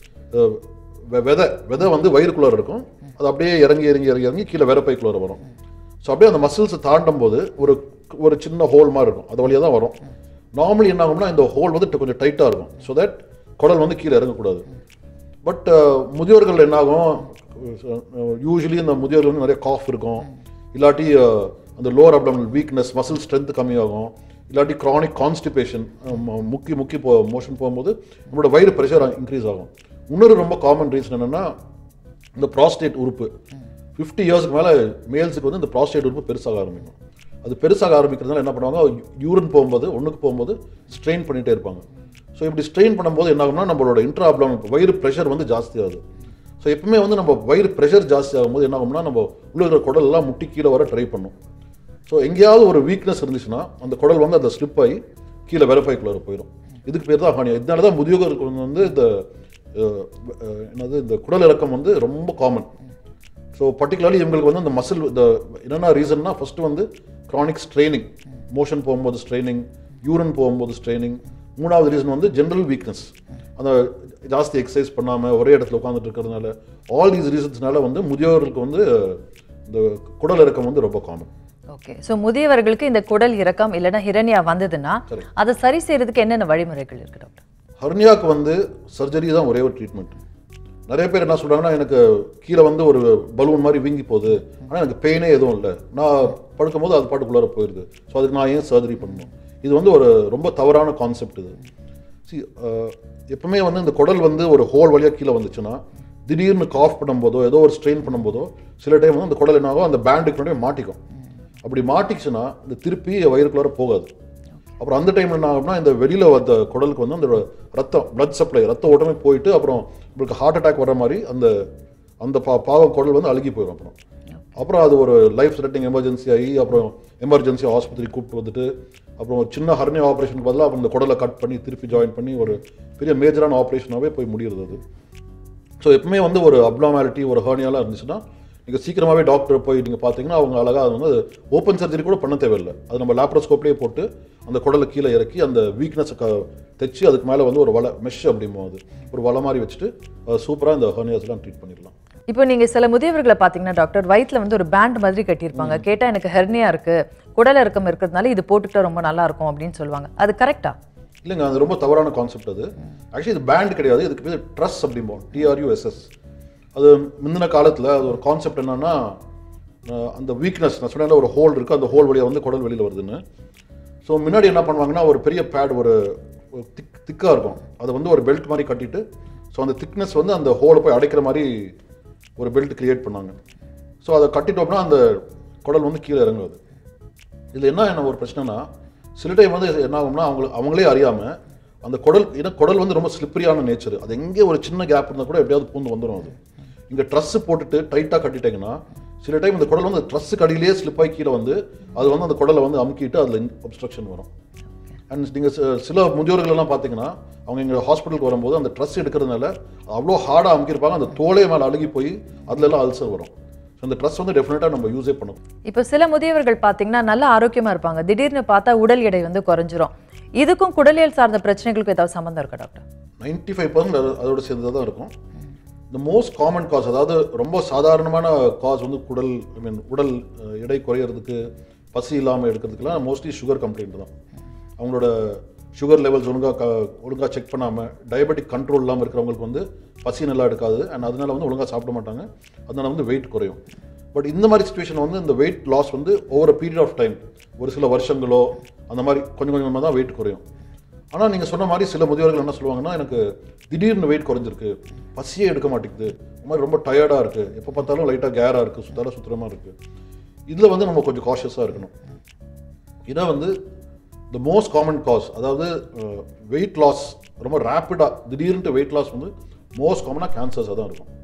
விதை விதை வந்து வயிறுக்குள்ளார இருக்கும். அது அப்படியே இறங்கி இறங்கி இறங்கி இறங்கி கீழே விரப்பைக்குள்ளார வரும். ஸோ அப்படியே அந்த மசில்ஸை தாண்டும் போது ஒரு ஒரு சின்ன ஹோல் மாதிரி இருக்கும். அது வழியாக தான் வரும். நார்மலி என்ன ஆகும்னா இந்த ஹோல் வந்து கொஞ்சம் டைட்டாக இருக்கும். ஸோ தட் குடல் வந்து கீழே இறங்கக்கூடாது. பட் முதியோர்கள் என்னாகும், யூஸ்வலி இந்த முதியோர்கள் வந்து நிறைய காஃப் இருக்கும், இல்லாட்டி அந்த lower abdominal weakness muscle strength கம்மியாகும், இல்லாட்டி க்ரானிக் கான்ஸ்டிபேஷன் முக்கி முக்கி போ மோஷன் போகும்போது நம்மளோட வயிறு ப்ரெஷர் இன்க்ரீஸ் ஆகும். இன்னொரு ரொம்ப காமன் ரீசன் என்னென்னா இந்த ப்ராஸ்டேட் உறுப்பு. ஃபிஃப்டி இயர்ஸ்க்கு மேலே மேல்ஸுக்கு வந்து இந்த ப்ராஸ்டேட் உறுப்பு பெருசாக ஆரம்பிக்கும். அது பெருசாக ஆரம்பிக்கிறதுனால என்ன பண்ணுவாங்க, யூரின் போகும்போது ஒன்றுக்கு போகும்போது ஸ்ட்ரெயின் பண்ணிகிட்டே இருப்பாங்க. ஸோ இப்படி ஸ்ட்ரெயின் பண்ணும்போது என்ன ஆகும்னா நம்மளோட இன்ட்ரா அப்டாமினல் வயிறு ப்ரெஷர் வந்து ஜாஸ்தி ஆகுது. ஸோ எப்பவுமே வந்து நம்ம வயிறு ப்ரெஷர் ஜாஸ்தி ஆகும்போது என்ன ஆகும்னா நம்ம உள்ள இருக்கிற குடலெல்லாம் முட்டி கீழே வர ட்ரை பண்ணும். ஸோ எங்கேயாவது ஒரு வீக்னஸ் இருந்துச்சுன்னா அந்த குடல் வந்து அந்த ஸ்லிப் ஆகி கீழே வெரப்பைக்குள்ளார போயிடும். இதுக்கு பேர் தான் ஹானியா. இதனால தான் முதியோருக்கு வந்து இந்த என்னது இந்த குடல் இறக்கம் வந்து ரொம்ப காமன். ஸோ பர்டிகுலர்லி இவங்களுக்கு வந்து அந்த மசில் இந்த என்னென்ன ரீசன்னா ஃபஸ்ட்டு வந்து க்ரானிக் ஸ்ட்ரெயினிங், மோஷன் போகும்போது ஸ்ட்ரெயினிங், யூரின் போகும்போது ஸ்ட்ரெயினிங். மூணாவது ரீசன் வந்து ஜென்ரல் வீக்னஸ், அந்த ஜாஸ்தி எக்ஸசைஸ் பண்ணாமல் ஒரே இடத்துல உட்காந்துட்டு இருக்கிறதுனால. ஆல் தீஸ் ரீசன்ஸ்னால வந்து முதியோர்களுக்கு வந்து இந்த குடல் இறக்கம் வந்து ரொம்ப காமன். ஓகே. ஸோ முதியவர்களுக்கு இந்த குடல் இறக்கம் இல்லைன்னா ஹிரண்யா வந்ததுன்னா அதை சரி செய்யறதுக்கு என்னென்ன வழிமுறைகள் இருக்கு டாக்டர்? ஹர்னியாவுக்கு வந்து சர்ஜரி தான் ஒரே ஒரு ட்ரீட்மெண்ட். நிறைய பேர் என்ன சொல்கிறாங்கன்னா, எனக்கு கீழே வந்து ஒரு பலூன் மாதிரி வீங்கி போகுது, ஆனால் எனக்கு பெயினே எதுவும் இல்லை, நான் படுக்கும் போது அது பாட்டுக்குள்ளார போயிடுது, ஸோ அதுக்கு நான் ஏன் சர்ஜரி பண்ணணும்? இது வந்து ஒரு ரொம்ப தவறான கான்செப்ட். இது சி எப்பவுமே வந்து இந்த குடல் வந்து ஒரு ஹோல் வழியாக கீழே வந்துச்சுன்னா திடீர்னு காஃப் பண்ணும்போதோ ஏதோ ஒரு ஸ்ட்ரெயின் பண்ணும்போதோ சில டைம் வந்து அந்த குடல் என்ன ஆகும், அந்த பேண்டுக்கு முன்னாடி மாட்டிக்கும். அப்படி மாட்டிச்சுன்னா இந்த திருப்பி வயிறுக்குள்ளார போகாது. அப்புறம் அந்த டைம் என்ன ஆகும்னா இந்த வெளியில் வந்த குடலுக்கு வந்து அந்த ரத்தம் பிளட் சப்ளை ரத்த ஓட்டமே போயிட்டு அப்புறம் உங்களுக்கு ஹார்ட் அட்டாக் வர மாதிரி அந்த அந்த பா பாவம் குடல் வந்து அழுகி போயிடும். அப்புறம் அப்புறம் அது ஒரு லைஃப் த்ரெட்டனிங் எமர்ஜென்சி ஆகி அப்புறம் எமர்ஜென்சி ஆஸ்பத்திரி கூப்பிட்டு வந்துட்டு அப்புறம் சின்ன ஹர்னியா ஆப்ரேஷனுக்கு பதிலாக அப்புறம் இந்த குடலை கட் பண்ணி திருப்பி ஜாயின் பண்ணி ஒரு பெரிய மேஜரான ஆப்ரேஷனாகவே போய் முடியுது அது. ஸோ எப்பவுமே வந்து ஒரு அப்னார்மாலிட்டி ஒரு ஹர்னியாலாம் இருந்துச்சுன்னா நீங்கள் சீக்கிரமாகவே டாக்டர் போய் நீங்கள் பார்த்தீங்கன்னா அவங்க அழகாக அது வந்து ஓப்பன் சர்ஜரி கூட பண்ண தேவையில்லை. அது நம்ம லேப்ரோஸ்கோப்லேயே போட்டு அந்த குடலை கீழே இறக்கி அந்த வீக்னஸை க தைச்சி அதுக்கு மேலே வந்து ஒரு வலை மெஷ் அப்படிமோ அது ஒரு வலை மாதிரி வச்சுட்டு சூப்பராக இந்த ஹர்னியாஸ்லாம் ட்ரீட் பண்ணிடலாம். இப்போ நீங்கள் சில முதியவர்களை பார்த்தீங்கன்னா டாக்டர் வயிற்றில் வந்து ஒரு பேண்ட் மாதிரி கட்டியிருப்பாங்க. கேட்டால் எனக்கு ஹெர்னியா இருக்குது, குடல் இறக்கம் இருக்கிறதுனால இது போட்டுக்கிட்டா ரொம்ப நல்லா இருக்கும் அப்படின்னு சொல்லுவாங்க. அது கரெக்டா? இல்லைங்க, அது ரொம்ப தவறான கான்செப்ட். அது ஆக்சுவலி இது பேண்ட் கிடையாது, இதுக்கு பேர் ட்ரஸ் அப்படிம்போம், டிஆர்யூஎஸ்எஸ். அது முந்தின காலத்தில் அது ஒரு கான்செப்ட் என்னன்னா அந்த வீக்னஸ் நான் சொன்ன ஒரு ஹோல் இருக்குது, அந்த ஹோல் வழியாக வந்து குடல் வெளியில் வருதுன்னு. ஸோ முன்னாடி என்ன பண்ணுவாங்கன்னா ஒரு பெரிய பேட் ஒரு திக் திக்காக இருக்கும், அதை வந்து ஒரு பெல்ட் மாதிரி கட்டிட்டு ஸோ அந்த திக்னஸ் வந்து அந்த ஹோலை போய் அடைக்கிற மாதிரி ஒரு பெல்ட் கிரியேட் பண்ணாங்க. ஸோ அதை கட்டிட்டோம்னா அந்த குடல் வந்து கீழே இறங்குது. இதில் என்ன என்ன ஒரு பிரச்சனைனா சில டைம் வந்து என்ன ஆகும்னா அவங்க அவங்களே அறியாமல் அந்த குடல் ஏன்னா குடல் வந்து ரொம்ப ஸ்லிப்பரியான நேச்சர், அது எங்கே ஒரு சின்ன கேப் இருந்தால் கூட எப்படியாவது பூந்து வந்துடும். அது இங்கே ட்ரெஸ்ஸு போட்டுட்டு டைட்டாக கட்டிட்டீங்கன்னா சில டைம் இந்த குடல் வந்து ட்ரெஸ்ஸுக்கு அடியிலேயே ஸ்லிப்பாகி கீழே வந்து அது வந்து அந்த குடலை வந்து அமுக்கிட்டு அதில் அப்ஸ்ட்ரக்ஷன் வரும். அண்ட் நீங்கள் சில முதியோர்கள்லாம் பார்த்தீங்கன்னா அவங்க எங்கள் ஹாஸ்பிட்டலுக்கு வரும்போது அந்த ட்ரெஸ் எடுக்கிறதுனால அவ்வளோ ஹார்டாக அமுக்கியிருப்பாங்க, அந்த தோலே மேலே அழுகி போய் அதுலலாம் அல்சர் வரும். ஸோ அந்த ட்ரெஸ் வந்து டெஃபினட்டாக நம்ம யூஸே பண்ணுவோம். இப்போ சில முதியவர்கள் பார்த்தீங்கன்னா நல்ல ஆரோக்கியமாக இருப்பாங்க, திடீர்னு பார்த்தா உடல் எடை வந்து குறைஞ்சிரும். இதுக்கும் குடலியல் சார்ந்த பிரச்சனைகளுக்கும் ஏதாவது சம்மந்தம் இருக்கா டாக்டர்? நைன்டி ஃபைவ் பர்சன்ட் அதோட சேர்ந்து தான் இருக்கும். இந்த மோஸ்ட் காமன் காஸ் அதாவது ரொம்ப சாதாரணமான காஸ் வந்து குடல் ஐ மீன் உடல் எடை குறையிறதுக்கு பசி இல்லாமல் எடுக்கிறதுக்குலாம் மோஸ்ட்லி சுகர் கம்ப்ளைண்ட் தான். அவங்களோட சுகர் லெவல்ஸ் ஒழுங்காக க ஒழுங்காக செக் பண்ணாமல் டயபெட்டிக் கண்ட்ரோல் இல்லாமல் இருக்கிறவங்களுக்கு வந்து பசி நல்லா எடுக்காது அண்ட் அதனால வந்து ஒழுங்காக சாப்பிட மாட்டாங்க, அதனால வந்து வெயிட் குறையும். பட் இந்த மாதிரி சுச்சுவேஷன் வந்து இந்த வெயிட் லாஸ் வந்து over a period of time ஒரு சில வருஷங்களோ அந்த மாதிரி கொஞ்சம் கொஞ்சமாக தான் வெயிட் குறையும். ஆனால் நீங்கள் சொன்ன மாதிரி சில முதியோர்கள் என்ன சொல்லுவாங்கன்னா எனக்கு திடீர்னு வெயிட் குறைஞ்சிருக்கு, பசியே எடுக்க மாட்டேங்குது, இந்த மாதிரி ரொம்ப டயர்டாக இருக்குது, எப்போ பார்த்தாலும் லைட்டாக கேராக இருக்குது, சுத்தால சுத்தமாக இருக்குது. இதில் வந்து நம்ம கொஞ்சம் காஷியஸாக இருக்கணும். இதை வந்து த மோஸ்ட் காமன் காஸ் அதாவது வெயிட் லாஸ் ரொம்ப ரேப்பிடாக திடீர்னு வெயிட் லாஸ் வந்து மோஸ்ட் காமனாக கேன்சர்ஸாக தான் இருக்கும்.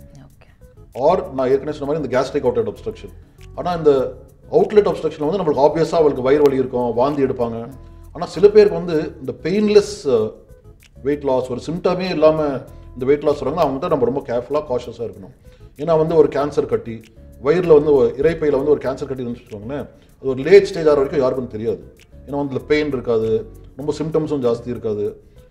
ஆர் நான் ஏற்கனவே சொன்ன மாதிரி இந்த கேஸ்ட்ரிக் அவுட்லெட் அப்ஸ்ட்ரக்ஷன். ஆனால் இந்த அவுட்லெட் அப்ஸ்ட்ரக்ஷன் வந்து நம்மளுக்கு ஆப்வியஸாக அவங்களுக்கு வயிறு வலி இருக்கும், வாந்தி எடுப்பாங்க. ஆனால் சில பேருக்கு வந்து இந்த பெயின்லெஸ் வெயிட் லாஸ் ஒரு சிம்டமே இல்லாமல் இந்த வெயிட் லாஸ் வராங்க, அவங்க தான் நம்ம ரொம்ப கேர்ஃபுல்லாக காஷியஸாக இருக்கணும். ஏன்னா வந்து ஒரு கேன்சர் கட்டி வயிறில் வந்து இறைப்பையில் வந்து ஒரு கேன்சர் கட்டி இருந்துச்சு வச்சுக்கோங்களேன், அது ஒரு லேட் ஸ்டேஜ் ஆகிற வரைக்கும் யாருக்கும் தெரியாது. ஏன்னா வந்து இதில் பெயின் இருக்காது, ரொம்ப சிம்டம்ஸும் ஜாஸ்தி இருக்காது.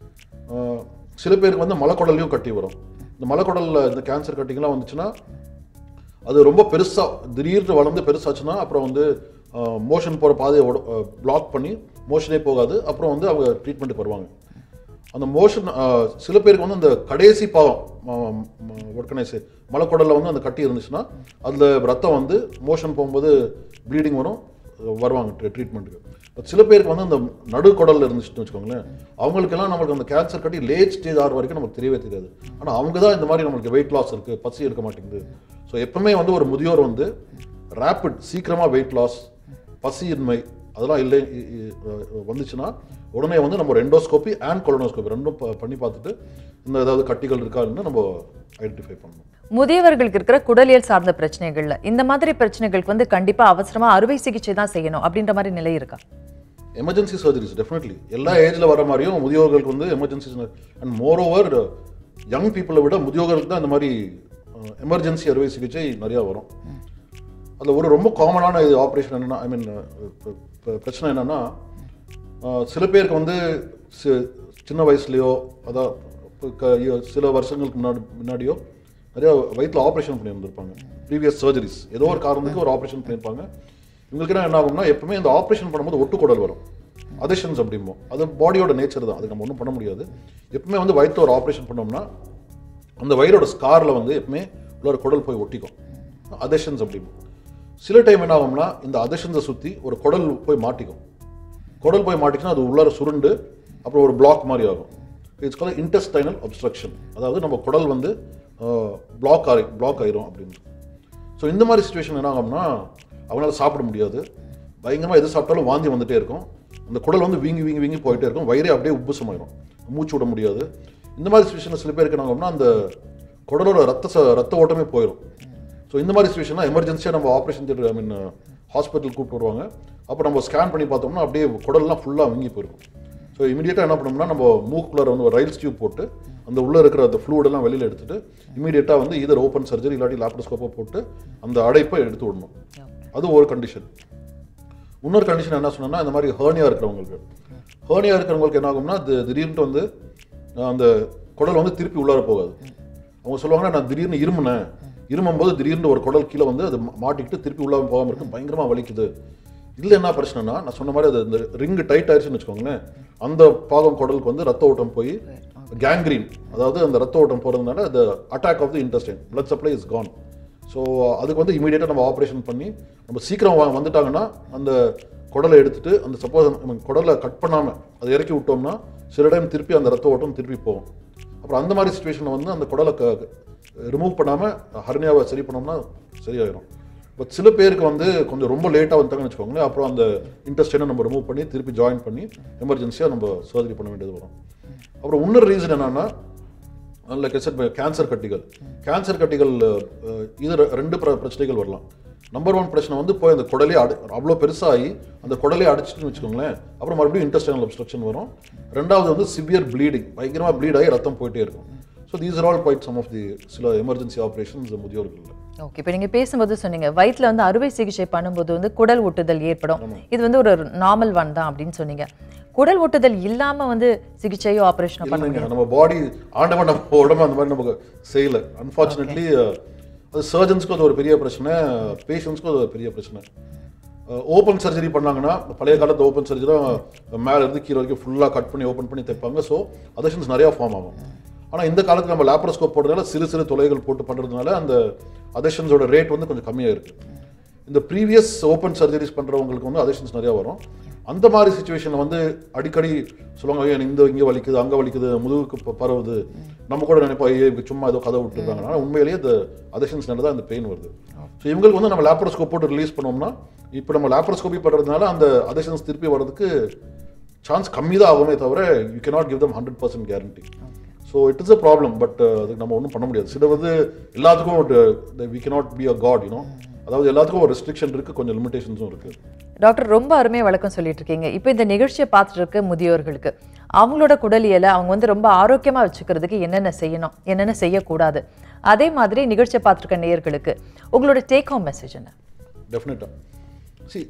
சில பேருக்கு வந்து மலைக்குடல்லையும் கட்டி வரும். இந்த மலைக்குடலில் இந்த கேன்சர் கட்டிங்கெல்லாம் வந்துச்சுன்னா அது ரொம்ப பெருசாக திடீர்னு வளர்ந்து பெருசாச்சுன்னா அப்புறம் வந்து மோஷன் போகிற பாதையை பிளாக் பண்ணி மோஷனே போகாது, அப்புறம் வந்து அவங்க ட்ரீட்மெண்ட்டுக்கு வருவாங்க. அந்த மோஷன் சில பேருக்கு வந்து அந்த கடைசி பாவம் ஒர்க்கனைஸ் மலைக்குடலில் வந்து அந்த கட்டி இருந்துச்சுன்னா அதில் ரத்தம் வந்து மோஷன் போகும்போது ப்ளீடிங் வரும், வருவாங்க ட்ரீட்மெண்ட்டுக்கு. சில பேருக்கு வந்து அந்த நடுக்குடலில் இருந்துச்சுன்னு வச்சுக்கோங்களேன், அவங்களுக்கெல்லாம் நம்மளுக்கு அந்த கேன்சர் கட்டி லேட் ஸ்டேஜ் ஆகிற வரைக்கும் நமக்கு தெரியவே தெரியாது. ஆனால் அவங்க தான் இந்த மாதிரி நம்மளுக்கு வெயிட் லாஸ் இருக்குது, பசி எடுக்க மாட்டேங்குது. ஸோ எப்பவுமே வந்து ஒரு முதியோர் வந்து ரேப்பிட் சீக்கிரமாக வெயிட் லாஸ் பசியின்மை அதெல்லாம் இல்லை வந்துச்சுன்னா உடனே வந்து நம்ம ஒரு எண்டோஸ்கோபி அண்ட் கொலனோஸ்கோபி ரெண்டும் பண்ணி பார்த்துட்டு இந்த ஏதாவது கட்டிகள் இருக்கான்னு நம்ம ஐடென்டிஃபை பண்ணணும். முதியவர்களுக்கு இருக்கிற குடலியல் சார்ந்த பிரச்சனைகள்ல இந்த மாதிரி பிரச்சனைகளுக்கு வந்து கண்டிப்பா அவசரமா அறுவை சிகிச்சை தான் செய்யணும் அப்படின்ற மாதிரி நிலை இருக்கா? எமர்ஜென்சி சர்ஜரிஸ் டெஃபினெட்லி எல்லா ஏஜில் வர மாதிரியும் முதியோர்களுக்கு வந்து emergency and more over young பீப்புளை விட முதியோர்களுக்கு தான் இந்த மாதிரி எமர்ஜென்சி அறுவை சிகிச்சை நிறையா வரும். அதில் ஒரு ரொம்ப காமனான இது ஆப்ரேஷன் என்னென்னா ஐ மீன் பிரச்சனை என்னென்னா சில பேருக்கு வந்து சின்ன வயசுலேயோ அதான் சில வருஷங்களுக்கு முன்னாடி முன்னாடியோ நிறையா வயிற்றில் ஆப்ரேஷன் பண்ணியிருந்திருப்பாங்க, ப்ரீவியஸ் சர்ஜரிஸ் ஏதோ ஒரு காரணத்துக்கு ஒரு ஆப்ரேஷன் பண்ணியிருப்பாங்க. இவங்களுக்கு என்ன ஆகும்னா எப்பவுமே இந்த ஆப்ரேஷன் பண்ணும்போது ஒட்டுக்குடல் வரும், அதெஷன்ஸ் அப்படிம்போம். அது பாடியோட நேச்சர் தான், அதுக்கு நம்ம ஒன்றும் பண்ண முடியாது. எப்பவுமே வந்து வயிற்றில் ஒரு ஆப்ரேஷன் பண்ணோம்னா அந்த வயிறோட ஸ்காரில் வந்து எப்பவுமே உள்ள ஒரு குடல் போய் ஒட்டிக்கும், அதெஷன்ஸ் அப்படிம்போம். சில டைம் என்ன ஆகும்னா இந்த அதெஷன்ஸை சுற்றி ஒரு குடல் போய் மாட்டிக்கும். குடல் போய் மாட்டிச்சுன்னா அது உள்ளார சுருண்டு அப்புறம் ஒரு பிளாக் மாதிரி ஆகும். இட்ஸ் கால்ட் இன்டெஸ்டைனல் அப்ஸ்ட்ரக்ஷன், அதாவது நம்ம குடல் வந்து பிளாக் ஆகி பிளாக் ஆயிரும் அப்படின்னு. ஸோ இந்த மாதிரி சுச்சுவேஷன் என்ன ஆகும்னா அவங்களால சாப்பிட முடியாது, பயங்கரமாக எது சாப்பிட்டாலும் வாந்தி வந்துகிட்டே இருக்கும், அந்த குடல் வந்து வீங்கி வீங்கி வீங்கி போயிட்டே இருக்கும், வயிறே அப்படியே உப்புசமாயிரும், மூச்சு விட முடியாது. இந்த மாதிரி சுச்சுவேஷனில் சில பேருக்கு என்ன ஆகும்னா அந்த குடலோட ரத்த ரத்த ஓட்டமே போயிடும். ஸோ இந்த மாதிரி சுச்சுவேஷன்லாம் எமர்ஜென்சியாக நம்ம operation theatre I mean hospital கூப்பிட்டு வருவாங்க. அப்போ நம்ம ஸ்கேன் பண்ணி பார்த்தோம்னா அப்படியே குடல்லாம் ஃபுல்லாக வீங்கி போயிருக்கும். ஸோ இமீடியட்டாக என்ன பண்ணோம்னா நம்ம மூக்குள்ளார வந்து ஒரு ரயில் டியூப் போட்டு அந்த உள்ளே இருக்கிற அந்த ஃப்ளூடெல்லாம் வெளியில் எடுத்துட்டு இமீடியட்டாக வந்து இதர் ஓப்பன் சர்ஜரி இல்லாட்டி லேப்ரோஸ்கோப்பை போட்டு அந்த அடைப்பை எடுத்து விடணும். அது ஒரு கண்டிஷன். இன்னொரு கண்டிஷன் என்ன சொன்னோம்னா இந்த மாதிரி ஹேர்னியா இருக்கிறவங்களுக்கு ஹேர்னியா இருக்கிறவங்களுக்கு என்ன ஆகும்னா அது திடீர்னு வந்து அந்த குடல் வந்து திருப்பி உள்ளார போகாது. அவங்க சொல்லுவாங்கன்னா நான் திடீர்னு இருமுனேன், இருமும் போது திடீர்னு ஒரு குடல் கீழே வந்து அது மாட்டிக்கிட்டு திருப்பி உள்ளார போகாமல் இருக்கும், பயங்கரமாக வலிக்குது. இல்லை என்ன பிரச்சனைனா நான் சொன்ன மாதிரி அது இந்த ரிங்கு டைட் ஆயிடுச்சுன்னு வச்சுக்கோங்களேன், அந்த பாகம் குடலுக்கு வந்து ரத்த ஓட்டம் போய் கேங்க்ரீன், அதாவது அந்த ரத்த ஓட்டம் போகிறதுனால the attack of the intestine, blood supply is gone. So அதுக்கு வந்து இமீடியட்டாக நம்ம ஆப்ரேஷன் பண்ணி நம்ம சீக்கிரம் வ- வந்துட்டாங்கன்னா அந்த குடலை எடுத்துட்டு அந்த சப்போஸ் குடலை கட் பண்ணாமல் அதை இறக்கி விட்டோம்னா சில டைம் திருப்பி அந்த ரத்த ஓட்டம் திருப்பி போகும். அப்புறம் அந்த மாதிரி சுச்சுவேஷனில் வந்து அந்த குடலை க ரிமூவ் பண்ணாமல் ஹர்னியாவை சரி பண்ணோம்னா சரியாயிடும். பட் சில பேருக்கு வந்து கொஞ்சம் ரொம்ப லேட்டாக வந்துட்டாங்கன்னு வச்சுக்கோங்களேன், அப்புறம் அந்த இன்டெஸ்டைனை நம்ம ரிமூவ் பண்ணி திருப்பி ஜாயின் பண்ணி எமர்ஜென்சியாக நம்ம சர்ஜரி பண்ண வேண்டியது வரும். அப்புறம் இன்னொரு ரீசன் என்னன்னா, லைக் ஐ செட், கேன்சர் கட்டிகள். கேன்சர் கட்டிகள் அஹ், இது ரெ- ரெண்டு பிர- பிரச்சனைகள் வரலாம். நம்பர் ஒன் பிரச்சனை வந்து போய் அந்த குடலே அடு அவ்வளோ பெருசாகி அந்த குடலே அடிச்சிட்டுன்னு வச்சுக்கோங்களேன், அப்புறம் மறுபடியும் இன்டெஸ்டைனல் obstruction வரும். ரெண்டாவது வந்து சிவியர் ப்ளீடிங், பயங்கரமாக ப்ளீட் ஆகி ரத்தம் போயிட்டே இருக்கும். So these are all quite some of the சில எமர்ஜென்சி ஆப்ரேஷன்ஸ் முதியோர்கள். ஓகே, இப்போ நீங்க பேசும்போது சொன்னீங்க வயிற்றுல வந்து அறுவை சிகிச்சை பண்ணும்போது வந்து குடல் ஒட்டுதல் ஏற்படும், இது வந்து ஒரு நார்மல் ஒன் தான் அப்படின்னு சொன்னீங்க. குடல் ஒட்டுதல் இல்லாம வந்து சிகிச்சையோ ஆபரேஷனோ பண்ண இல்லைங்க, நம்ம பாடி ஆண்டவன் நம்ம உடம்பு அந்த மாதிரி நமக்கு செய்யல. அன்ஃபார்ச்சுனேட்லி அது சர்ஜன்ஸ்க்கு அது ஒரு பெரிய பிரச்சனை, பேஷண்ட்ஸ்க்கும் அது ஒரு பெரிய பிரச்சனை. ஓப்பன் சர்ஜரி பண்ணாங்கன்னா, பழைய காலத்து ஓப்பன் சர்ஜரி தான் மேலே இருந்து கீழே வரைக்கும் ஃபுல்லாக கட் பண்ணி ஓப்பன் பண்ணி தைப்பாங்க. ஸோ அதர்ஷன்ஸ் நிறையா ஃபார்ம் ஆகும். ஆனால் இந்த காலத்தில் நம்ம லேப்ரோஸ்கோப் போடுறதுனால சிறு சிறு துளைகள் போட்டு பண்ணுறதுனால அந்த அதர்ஷன்ஸோட ரேட் வந்து கொஞ்சம் கம்மியாக இருக்குது. இந்த ப்ரீவியஸ் ஓப்பன் சர்ஜரிஸ் பண்ணுறவங்களுக்கு வந்து அதர்ஷன்ஸ் நிறையா வரும். அந்த மாதிரி சுச்சுவேஷனில் வந்து அடிக்கடி சொல்லுவாங்க, ஐயோ இந்த இங்கே வலிக்குது, அங்கே வலிக்குது, முதுகுக்கு ப- பரவுது. நம்ம கூட நினைப்போம், ஐயோ இவங்க சும்மா ஏதோ கதை விட்டுருக்காங்க. ஆனால் உண்மையிலேயே இந்த அதர்ஷன்ஸ் தான் அந்த பெயின் வருது. ஸோ இவங்களுக்கு வந்து நம்ம லேப்ரோஸ்கோப் போட்டு ரிலீஸ் பண்ணோம்னா, இப்போ நம்ம லேப்ரோஸ்கோபி பண்ணுறதுனால அந்த அதர்ஷன்ஸ் திருப்பி வர்றதுக்கு சான்ஸ் கம்மி தான் ஆகுமே தவிர you cannot give them hundred percent guarantee. So it is a problem. But அதுக்கு நம்ம ஒன்றும் பண்ண முடியாது. சில வந்து எல்லாத்துக்கும் we cannot be a god, you know. அதாவது எல்லாத்துக்கும் ஒரு ரெஸ்ட்ரிக்ஷன் இருக்குது, கொஞ்சம் லிமிடேஷன்ஸும் இருக்குது. டாக்டர் ரொம்ப அருமையாக விளக்கம் சொல்லிட்டு இருக்கீங்க. இப்போ இந்த நிகழ்ச்சியை பார்த்துட்டு இருக்க முதியோர்களுக்கு அவங்களோட குடலியலை அவங்க வந்து ரொம்ப ஆரோக்கியமாக வச்சுக்கிறதுக்கு என்னென்ன செய்யணும், என்னென்ன செய்யக்கூடாது, அதே மாதிரி நிகழ்ச்சியை பார்த்துருக்க நேயர்களுக்கு உங்களோட டேக் ஹோம் மெசேஜ் என்ன? டெஃபினட்டாக சி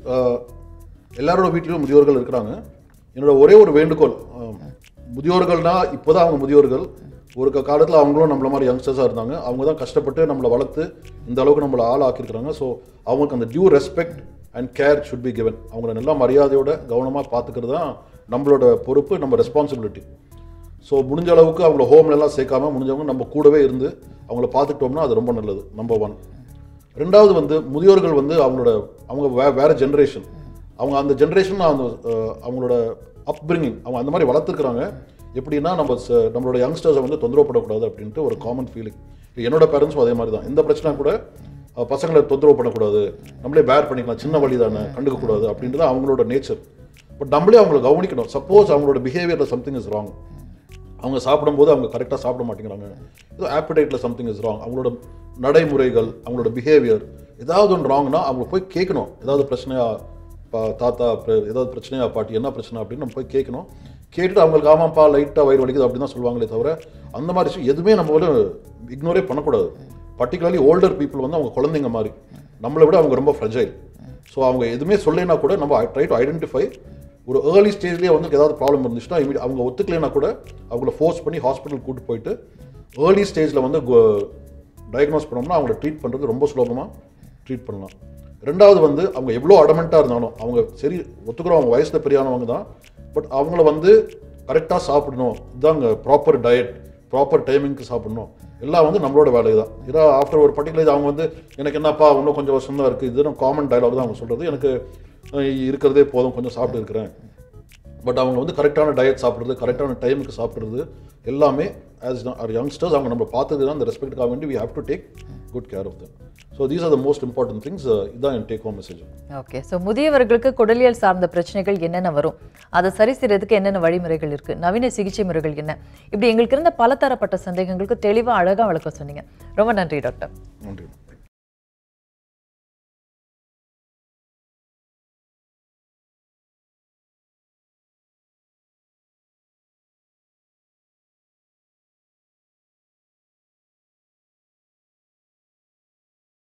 எல்லாரோட வீட்டிலும் முதியோர்கள் இருக்கிறாங்க. என்னோட ஒரே ஒரு வேண்டுகோள், அஹ், முதியோர்கள்னா இப்போ தான் அவங்க முதியோர்கள். ஒரு க- காலத்தில் அவங்களும் நம்மள மாதிரி யங்ஸ்டர்ஸாக இருந்தாங்க. அவங்க தான் கஷ்டப்பட்டு நம்மளை வளர்த்து இந்த அளவுக்கு நம்மளை ஆள் ஆக்கியிருக்கிறாங்க. ஸோ அவங்களுக்கு அந்த due respect and care should be given. அவங்கள நல்லா மரியாதையோட கவனமாக பார்த்துக்கிறது தான் நம்மளோட பொறுப்பு, நம்ம ரெஸ்பான்சிபிலிட்டி. ஸோ முடிஞ்ச அளவுக்கு அவங்கள ஹோம்லலாம் சேர்க்காம முடிஞ்சவங்க நம்ம கூடவே இருந்து அவங்கள பார்த்துக்கிட்டோம்னா அது ரொம்ப நல்லது. Number one. ரெண்டாவது வந்து முதியோர்கள் வந்து அவங்களோட அவங்க வே வேறு ஜென்ரேஷன். அவங்க அந்த ஜென்ரேஷன் அந்த அஹ், அவங்களோட அப்பிரிங்கிங் அவங்க அந்த மாதிரி வளர்த்துருக்குறாங்க. எப்படின்னா நம்ம ச- நம்மளோட யங்ஸ்டர்ஸை வந்து தொந்தரவுப்படக்கூடாது அப்படின்ட்டு ஒரு காமன் ஃபீலிங். என்னோட பேரண்ட்ஸும் அதே மாதிரி தான். எந்த பிரச்சனை கூட அஹ், பசங்களை தொந்தரவு பண்ணக்கூடாது, நம்மளே பேர் பண்ணிக்கலாம், சின்ன வழி தானே, கண்டுக்கக்கூடாது அப்படின்றது அவங்களோட நேச்சர். பட் நம்மளே அவங்களை கவனிக்கணும். சப்போஸ் அவங்களோட பிஹேவியரில் சம்திங் இஸ் ராங், அவங்க சாப்பிடும்போது அவங்க கரெக்டாக சாப்பிட மாட்டேங்கிறாங்க, ஏதோ ஆப்பிடைட்டில் சம்திங் இஸ் ராங், அவங்களோட நடைமுறைகள் அவங்களோட பிஹேவியர் ஏதாவது ஒன்று ராங்னா அவங்க போய் கேட்கணும். ஏதாவது பிரச்சனையா பா தாத்தா, பிர- ஏதாவது பிரச்சனையா பாட்டி, என்ன பிரச்சனை அப்படின்னு நம்ம போய் கேட்கணும். கேட்டுட்டு அவங்களுக்கு ஆமாப்பா லைட்டாக வயிறு வலிக்குது அப்படின்னு தான் சொல்லுவாங்களே தவிர அந்த மாதிரி விஷயம் எதுவுமே நம்ம வந்து இக்னோரே பண்ணக்கூடாது. பர்டிகுலர்லி ஓல்டர் பீப்புள் வந்து அவங்க குழந்தைங்க மாதிரி, நம்மளை விட அவங்க ரொம்ப ஃப்ரெஜைல். ஸோ அவங்க எதுவுமே சொல்லினா கூட நம்ம ட்ரை டு ஐடென்டிஃபை. ஒரு ஏர்லி ஸ்டேஜ்லேயே வந்து ஏதாவது ப்ராப்ளம் இருந்துச்சுன்னா இமீடியட் அவங்க ஒத்துக்கலைன்னா கூட அவங்கள ஃபோர்ஸ் பண்ணி ஹாஸ்பிட்டல் கூட்டு போயிட்டு ஏர்லி ஸ்டேஜில் வந்து டயக்னோஸ் பண்ணோம்னா அவங்கள ட்ரீட் பண்ணுறது ரொம்ப சுலபமாக ட்ரீட் பண்ணலாம். ரெண்டாவது வந்து அவங்க எவ்வளோ அடமெண்ட்டாக இருந்தாலும் அவங்க சரி ஒத்துக்கிறோம், அவங்க வயசில் பெரியானவங்க தான், பட் அவங்கள வந்து கரெக்டாக சாப்பிடணும், இதுதாங்க ப்ராப்பர் டயட், ப்ராப்பர் டைமிங்க்கு சாப்பிடணும், எல்லாம் வந்து நம்மளோட வேலை தான். ஏதோ ஆஃப்டர் ஒரு பர்டிகுலர் அவங்க வந்து எனக்கு என்னப்பா இன்னும் கொஞ்சம் வருஷம் தான் இருக்குது, இது காமன் டயலாக் தான் அவங்க சொல்கிறது, எனக்கு அஹ், இருக்கிறதே போதும், கொஞ்சம் சாப்பிட்டு இருக்கிறேன். பட் அவங்க வந்து கரெக்டான டயட் சாப்பிட்றது, கரெக்டான டைமுக்கு சாப்பிட்றது எல்லாமே ஆஸ் ஆர் யங்ஸ்டர்ஸ் அவங்க நம்ம பார்த்தது தான். அந்த ரெஸ்பெக்டுக்காக வேண்டி we have to take good care of them. So these are the most important things. இதுதான் என் take home message. Okay, so முதியவர்களுக்கு குடலியல் சார்ந்த பிரச்சனைகள் என்னென்ன வரும், அதை சரி செய்யறதுக்கு என்னென்ன வழிமுறைகள் இருக்கு, நவீன சிகிச்சை முறைகள் என்ன, இப்படி எங்களுக்கு இருந்த பல தரப்பட்ட சந்தேகங்களுக்கு தெளிவாக அழகாக விளக்கம் சொன்னீங்க. ரொம்ப நன்றி டாக்டர். நன்றி.